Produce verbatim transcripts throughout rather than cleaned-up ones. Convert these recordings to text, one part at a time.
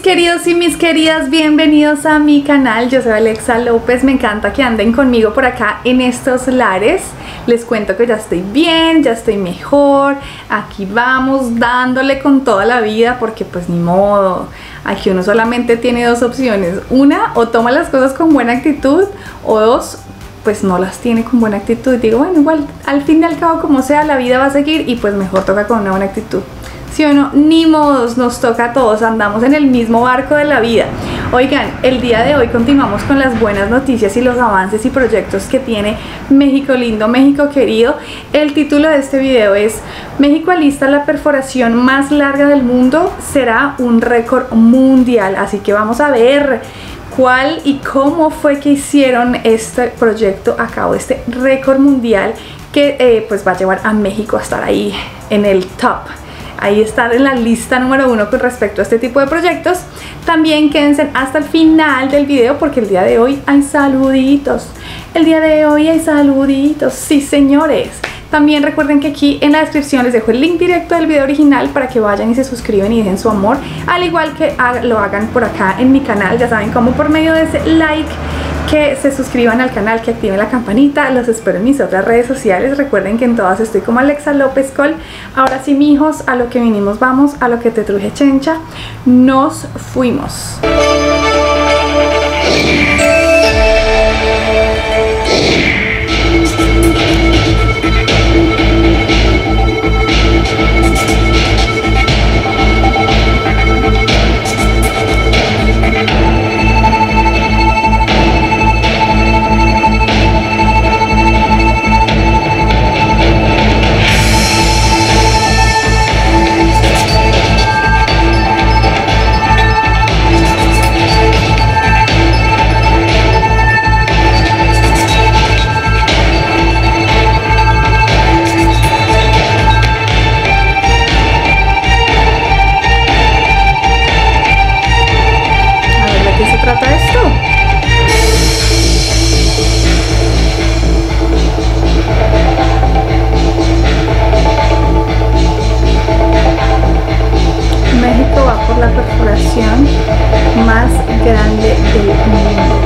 queridos y mis queridas, bienvenidos a mi canal. Yo soy Alexa López, me encanta que anden conmigo por acá en estos lares. Les cuento que ya estoy bien, ya estoy mejor. Aquí vamos dándole con toda la vida porque pues ni modo. Aquí uno solamente tiene dos opciones. Una, o toma las cosas con buena actitud, o dos, pues no las tiene con buena actitud. Digo, bueno, igual al fin y al cabo como sea la vida va a seguir y pues mejor toca con una buena actitud. ¿Sí o no? Ni modos, nos toca a todos, andamos en el mismo barco de la vida. Oigan, el día de hoy continuamos con las buenas noticias y los avances y proyectos que tiene México lindo, México querido. El título de este video es: México alista la perforación más larga del mundo, será un récord mundial. Así que vamos a ver cuál y cómo fue que hicieron este proyecto a cabo, este récord mundial que eh, pues va a llevar a México a estar ahí en el top. Ahí está en la lista número uno con respecto a este tipo de proyectos. También quédense hasta el final del video porque el día de hoy hay saluditos. El día de hoy hay saluditos, sí señores. También recuerden que aquí en la descripción les dejo el link directo del video original para que vayan y se suscriban y dejen su amor. Al igual que lo hagan por acá en mi canal, ya saben cómo, por medio de ese like, que se suscriban al canal, que activen la campanita. Los espero en mis otras redes sociales. Recuerden que en todas estoy como Alexa López Col. Ahora sí, mijos, a lo que vinimos vamos, a lo que te truje chencha. Nos fuimos. La perforación más grande del mundo.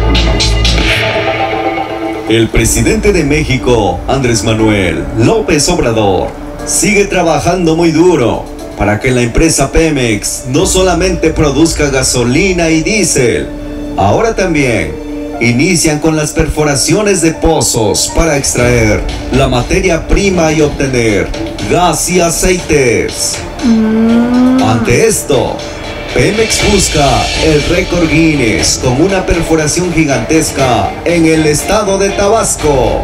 El presidente de México, Andrés Manuel López Obrador, sigue trabajando muy duro para que la empresa Pemex no solamente produzca gasolina y diésel, ahora también inician con las perforaciones de pozos para extraer la materia prima y obtener gas y aceites. Mm. Ante esto, Pemex busca el récord Guinness con una perforación gigantesca en el estado de Tabasco.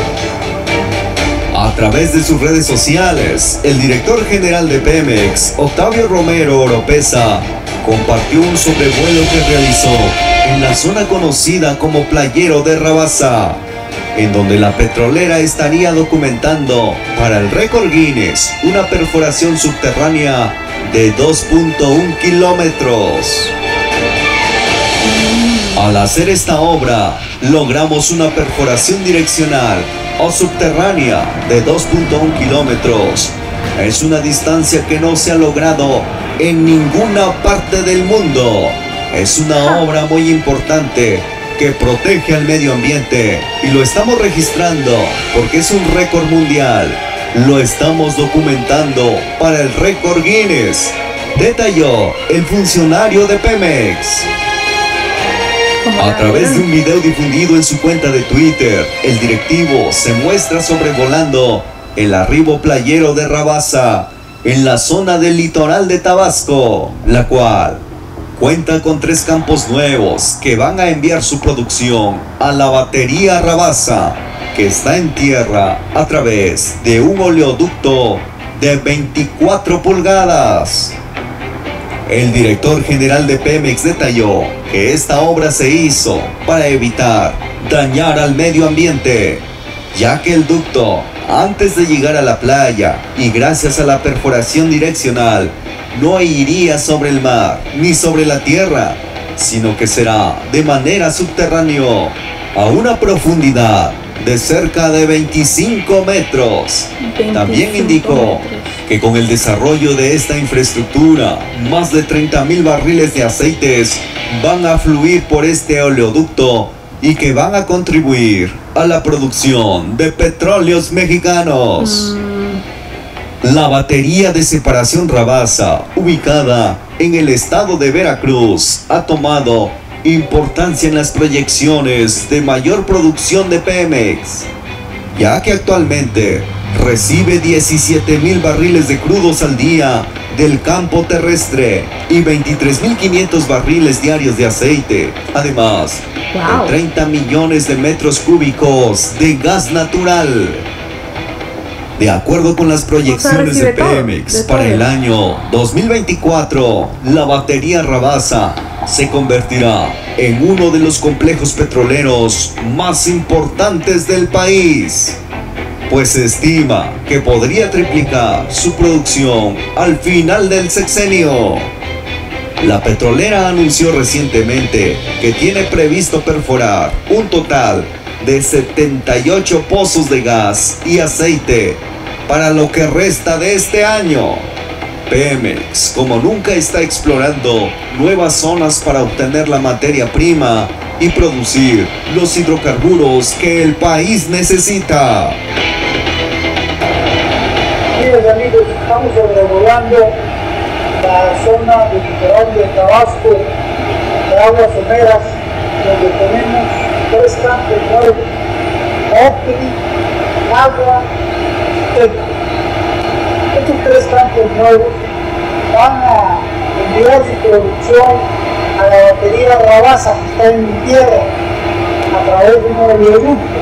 A través de sus redes sociales, el director general de Pemex, Octavio Romero Oropesa, compartió un sobrevuelo que realizó en la zona conocida como Playero de Rabasa, en donde la petrolera estaría documentando para el récord Guinness una perforación subterránea de dos punto uno kilómetros. Al hacer esta obra, logramos una perforación direccional o subterránea de dos punto uno kilómetros. Es una distancia que no se ha logrado en ninguna parte del mundo. Es una obra muy importante que protege al medio ambiente y lo estamos registrando porque es un récord mundial. Lo estamos documentando para el récord Guinness, detalló el funcionario de Pemex. A través de un video difundido en su cuenta de Twitter, el directivo se muestra sobrevolando el arribo playero de Rabasa en la zona del litoral de Tabasco, la cual cuenta con tres campos nuevos que van a enviar su producción a la batería Rabasa, que está en tierra a través de un oleoducto de veinticuatro pulgadas. El director general de Pemex detalló que esta obra se hizo para evitar dañar al medio ambiente, ya que el ducto, antes de llegar a la playa y gracias a la perforación direccional, no iría sobre el mar ni sobre la tierra, sino que será de manera subterránea a una profundidad de cerca de veinticinco metros. También indicó que con el desarrollo de esta infraestructura, más de treinta mil barriles de aceites van a fluir por este oleoducto y que van a contribuir a la producción de petróleos mexicanos. Mm. La batería de separación Rabasa, ubicada en el estado de Veracruz, ha tomado importancia en las proyecciones de mayor producción de Pemex, ya que actualmente recibe diecisiete mil barriles de crudos al día del campo terrestre y veintitrés mil quinientos barriles diarios de aceite, además wow. de treinta millones de metros cúbicos de gas natural. De acuerdo con las proyecciones o sea, de Pemex, de para el año dos mil veinticuatro, la batería Rabasa se convertirá en uno de los complejos petroleros más importantes del país, pues se estima que podría triplicar su producción al final del sexenio. La petrolera anunció recientemente que tiene previsto perforar un total de setenta y ocho pozos de gas y aceite para lo que resta de este año. Pemex, como nunca, está explorando nuevas zonas para obtener la materia prima y producir los hidrocarburos que el país necesita. Amigos, amigos, estamos sobrevolando la zona del litoral de Tabasco, de aguas someras, donde tenemos tres campos nuevos: Ocri, Agua, Teca. Estos tres campos nuevos van a enviar su producción a la batería Rabasa, que está en mi tierra, a través de un oleoducto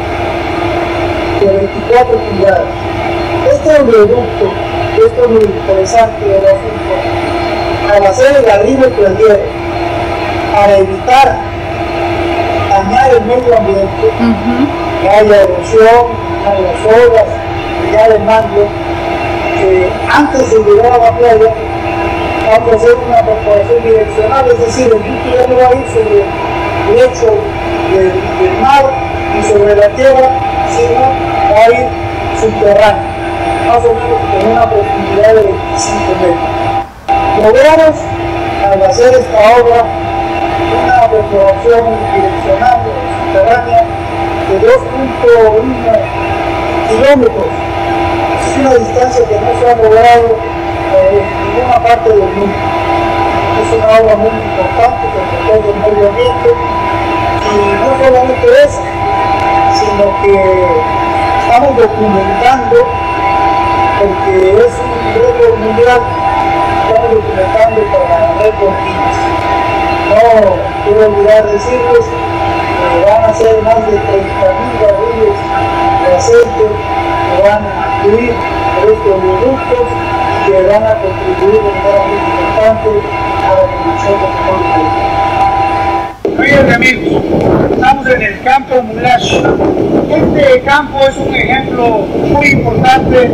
de veinticuatro pulgadas. Este oleoducto, esto es lo interesante del asunto, al hacer el alímetro del hielo, para evitar dañar el medio ambiente, uh-huh. que haya erosión, que haya olas, que haya mangle, que antes de llegar a la playa vamos a hacer una perforación direccional, es decir, el líquido ya no va a ir sobre el lecho del, del mar y sobre la tierra, sino va a ir subterráneo, más o menos con una profundidad de veinticinco metros. Logramos, al hacer esta obra, una perforación direccional subterránea de dos punto uno kilómetros. Es una distancia que no se ha logrado eh, en ninguna parte del mundo. Es una obra muy importante que protege el medio ambiente, y no solamente eso, sino que estamos documentando, porque es un récord mundial, estamos documentando para la red Guinness. No quiero olvidar decirles que van a ser más de treinta mil barriles de aceite que van a fluir por estos oleoductos y que van a contribuir de manera muy importante a la producción de petróleo. Amigas y amigos, estamos en el campo Mulash. Este campo es un ejemplo muy importante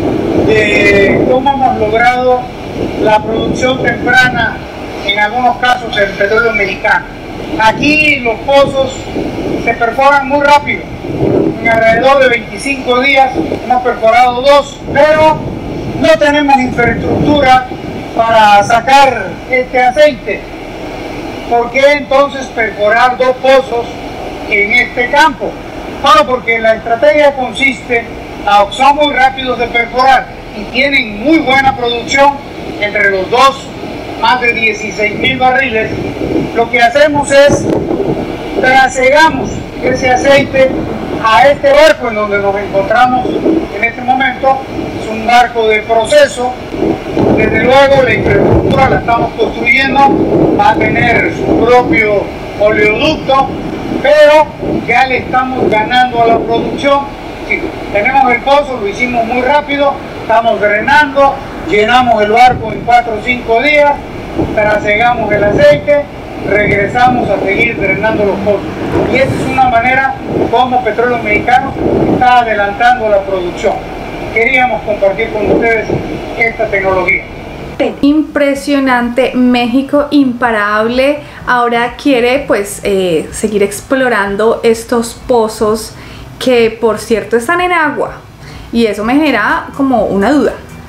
de cómo hemos logrado la producción temprana, en algunos casos, el petróleo mexicano. Aquí los pozos se perforan muy rápido. En alrededor de veinticinco días hemos perforado dos, pero no tenemos infraestructura para sacar este aceite. ¿Por qué entonces perforar dos pozos en este campo? Bueno, porque la estrategia consiste, a, son muy rápidos de perforar y tienen muy buena producción entre los dos, más de dieciséis mil barriles. Lo que hacemos es trasegamos ese aceite a este barco en donde nos encontramos en este momento. Es un barco de proceso. Desde luego la infraestructura la estamos construyendo, va a tener su propio oleoducto, pero ya le estamos ganando a la producción. Sí, tenemos el pozo, lo hicimos muy rápido, estamos drenando, llenamos el barco en cuatro o cinco días, trasegamos el aceite, regresamos a seguir drenando los pozos. Y esa es una manera como Petróleos Mexicanos está adelantando la producción. Queríamos compartir con ustedes esta tecnología. Impresionante, México imparable. Ahora quiere pues eh, seguir explorando estos pozos que, por cierto, están en agua, y eso me genera como una duda.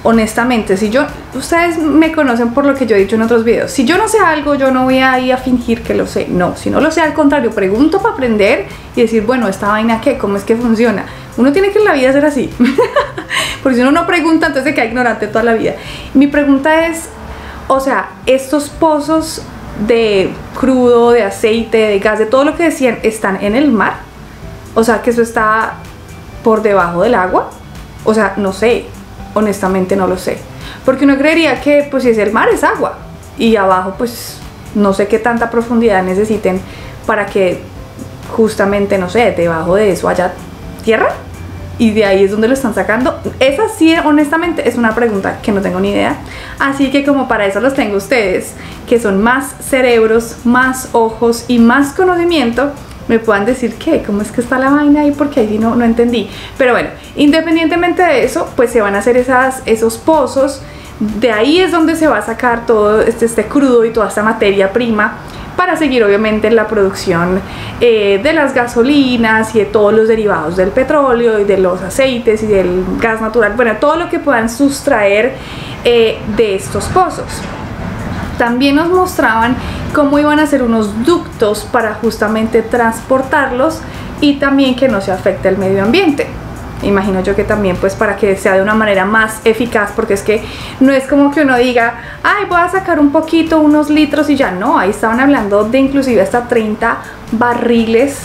honestamente, si yo, ustedes me conocen por lo que yo he dicho en otros videos, si yo no sé algo, yo no voy a ir a fingir que lo sé, no, si no lo sé, al contrario, pregunto para aprender y decir, bueno, esta vaina qué, cómo es que funciona. Uno tiene que en la vida ser así, porque si uno no pregunta, entonces se queda ignorante toda la vida. Mi pregunta es, o sea, estos pozos de crudo, de aceite, de gas, de todo lo que decían, ¿están en el mar? O sea, que eso está por debajo del agua. O sea, no sé, honestamente no lo sé, porque uno creería que pues si es el mar es agua y abajo pues no sé qué tanta profundidad necesiten para que justamente, no sé, debajo de eso haya tierra y de ahí es donde lo están sacando. Esa sí, honestamente, es una pregunta que no tengo ni idea, así que como para eso los tengo ustedes, que son más cerebros, más ojos y más conocimiento, me puedan decir qué, cómo es que está la vaina ahí, porque ahí no, no entendí. Pero bueno, independientemente de eso, pues se van a hacer esas, esos pozos, de ahí es donde se va a sacar todo este, este crudo y toda esta materia prima para seguir obviamente la producción eh, de las gasolinas y de todos los derivados del petróleo y de los aceites y del gas natural, bueno, todo lo que puedan sustraer eh, de estos pozos. También nos mostraban cómo iban a hacer unos ductos para justamente transportarlos y también que no se afecte el medio ambiente. Imagino yo que también pues para que sea de una manera más eficaz, porque es que no es como que uno diga, ay, voy a sacar un poquito, unos litros y ya no. Ahí estaban hablando de inclusive hasta treinta barriles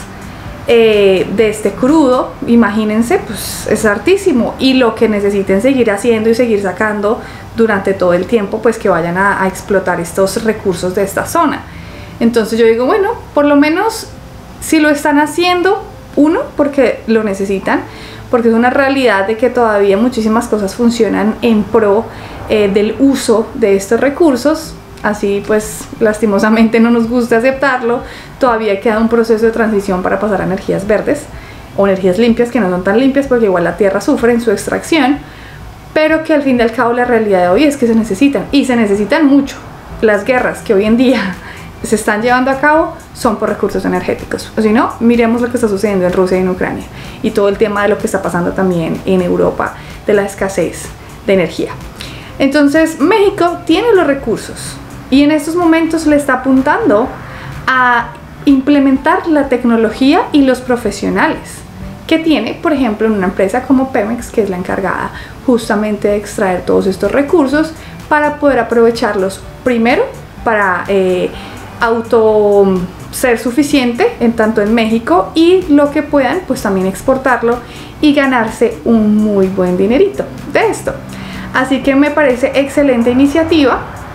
eh, de este crudo. Imagínense, pues es hartísimo, y lo que necesiten seguir haciendo y seguir sacando durante todo el tiempo pues que vayan a, a explotar estos recursos de esta zona. Entonces yo digo, bueno, por lo menos si lo están haciendo, uno, porque lo necesitan, porque es una realidad de que todavía muchísimas cosas funcionan en pro eh, del uso de estos recursos, así pues lastimosamente no nos gusta aceptarlo, todavía queda un proceso de transición para pasar a energías verdes o energías limpias, que no son tan limpias porque igual la tierra sufre en su extracción, pero que al fin y al cabo la realidad de hoy es que se necesitan, y se necesitan mucho. Las guerras que hoy en día se están llevando a cabo son por recursos energéticos, o si no, miremos lo que está sucediendo en Rusia y en Ucrania, y todo el tema de lo que está pasando también en Europa, de la escasez de energía. Entonces México tiene los recursos y en estos momentos le está apuntando a implementar la tecnología y los profesionales que tiene, por ejemplo, en una empresa como Pemex, que es la encargada justamente de extraer todos estos recursos para poder aprovecharlos primero para eh, auto ser suficiente en tanto en México, y lo que puedan pues también exportarlo y ganarse un muy buen dinerito de esto. Así que me parece excelente iniciativa,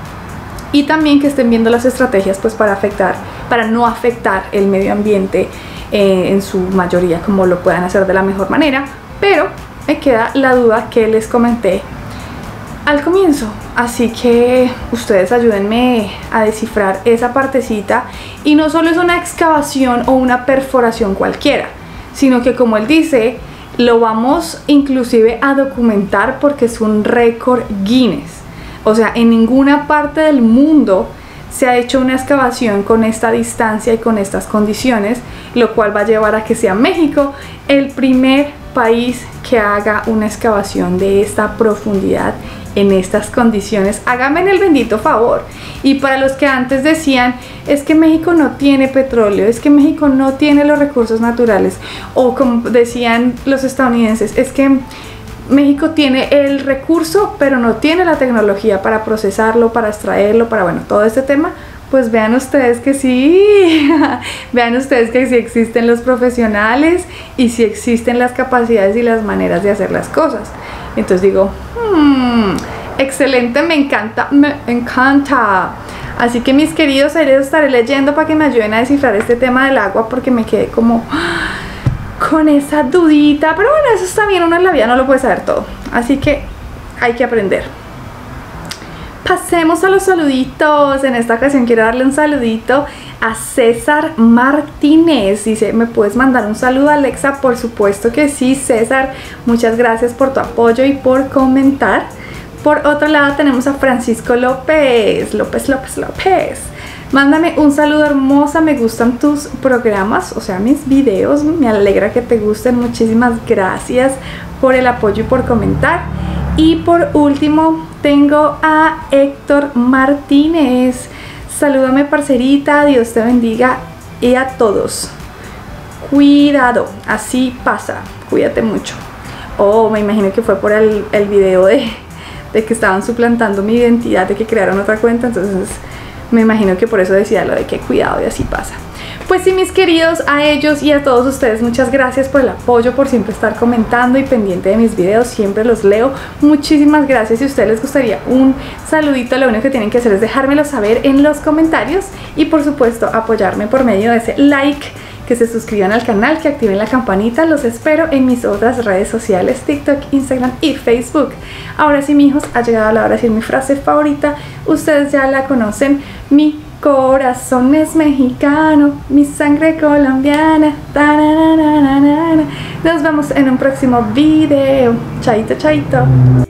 y también que estén viendo las estrategias pues para afectar, para no afectar el medio ambiente eh, en su mayoría, como lo puedan hacer de la mejor manera. Pero me queda la duda que les comenté al comienzo, así que ustedes ayúdenme a descifrar esa partecita, y no solo es una excavación o una perforación cualquiera, sino que, como él dice, lo vamos inclusive a documentar porque es un récord Guinness. O sea, en ninguna parte del mundo se ha hecho una excavación con esta distancia y con estas condiciones, lo cual va a llevar a que sea México el primer país que haga una excavación de esta profundidad en estas condiciones. Háganme el bendito favor. Y para los que antes decían, es que México no tiene petróleo, es que México no tiene los recursos naturales, o como decían los estadounidenses, es que México tiene el recurso pero no tiene la tecnología para procesarlo, para extraerlo, para, bueno, todo este tema, pues vean ustedes que sí, vean ustedes que sí existen los profesionales y sí existen las capacidades y las maneras de hacer las cosas. Entonces digo, hmm, excelente, me encanta, me encanta. Así que, mis queridos, ahí les estaré leyendo para que me ayuden a descifrar este tema del agua, porque me quedé como con esa dudita. Pero bueno, eso está bien, uno en la vida no lo puede saber todo, así que hay que aprender. Pasemos a los saluditos. En esta ocasión quiero darle un saludito a César Martínez. Dice, ¿me puedes mandar un saludo, Alexa? Por supuesto que sí, César. Muchas gracias por tu apoyo y por comentar. Por otro lado tenemos a Francisco López. López, López, López. Mándame un saludo, hermosa. Me gustan tus programas, o sea, mis videos. Me alegra que te gusten. Muchísimas gracias por el apoyo y por comentar. Y por último tengo a Héctor Martínez. Salúdame, parcerita, Dios te bendiga, y a todos. Cuidado, así pasa, cuídate mucho. Oh, me imagino que fue por el, el video de, de que estaban suplantando mi identidad, de que crearon otra cuenta, entonces me imagino que por eso decía lo de que cuidado y así pasa. Pues sí, mis queridos, a ellos y a todos ustedes, muchas gracias por el apoyo, por siempre estar comentando y pendiente de mis videos, siempre los leo. Muchísimas gracias. Si a ustedes les gustaría un saludito, lo único que tienen que hacer es dejármelo saber en los comentarios y por supuesto apoyarme por medio de ese like, que se suscriban al canal, que activen la campanita. Los espero en mis otras redes sociales, TikTok, Instagram y Facebook. Ahora sí, mijos, ha llegado la hora de decir mi frase favorita. Ustedes ya la conocen. Mi corazón es mexicano, mi sangre colombiana. Nos vemos en un próximo video. Chaito, chaito.